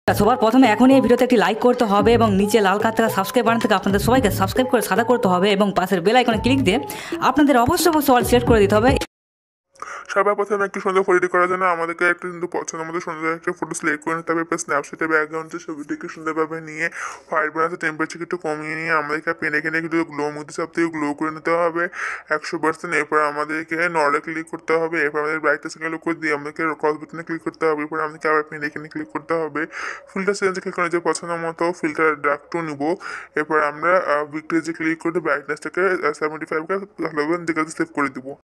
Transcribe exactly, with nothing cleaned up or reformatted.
সবার প্রথমে এখনই এই ভিডিওতে একটি লাইক করতে হবে এবং নিচে লাল কার্ড থাকা সাবস্ক্রাইব বাটন থেকে আপনাদের সবাইকে সাবস্ক্রাইব করে সাদা করতে হবে এবং পাশের বেল আইকনে ক্লিক দিয়ে আপনাদের অবশ্যই অবশ্যই অল সিলেক্ট করে দিতে হবে। সবার প্রথমে একটি সুন্দর ফটো করার জন্য আমাদেরকে একটু কিন্তু পছন্দের মতো সুন্দর একটা ফটো সিলেক্ট করে নিতে হবে। এরপর স্ন্যাপশটের ব্যাকগ্রাউন্ডে ছবিটিকে সুন্দরভাবে নিয়ে হোয়াইট ব্যালেন্সের টেম্পারেচার একটু কমিয়ে নিয়ে আমাদেরকে পেনে কিনে কিন্তু গ্লো মধ্যে সব থেকে গ্লো করে নিতে হবে একশো পার্সেন্ট। এরপর আমাদেরকে নর্ডে ক্লিক করতে হবে। এরপর আমাদের ব্রাইটনেস ক্লিক করে দিয়ে আমাদেরকে ক্রস বাটনে ক্লিক করতে হবে। এরপর আমাদেরকে আবার পেনে কিনে ক্লিক করতে হবে। ফিল্টার সেন্সে ক্লিক করে যে পছন্দের মতো ফিল্টার ডাকটু নিব। এরপর আমরা ভিক্টোরিজে ক্লিক করে ব্রাইটনেসটাকে সেভেন্টি ফাইভকে ভালোভাবে দিকে সেভ করে দিব।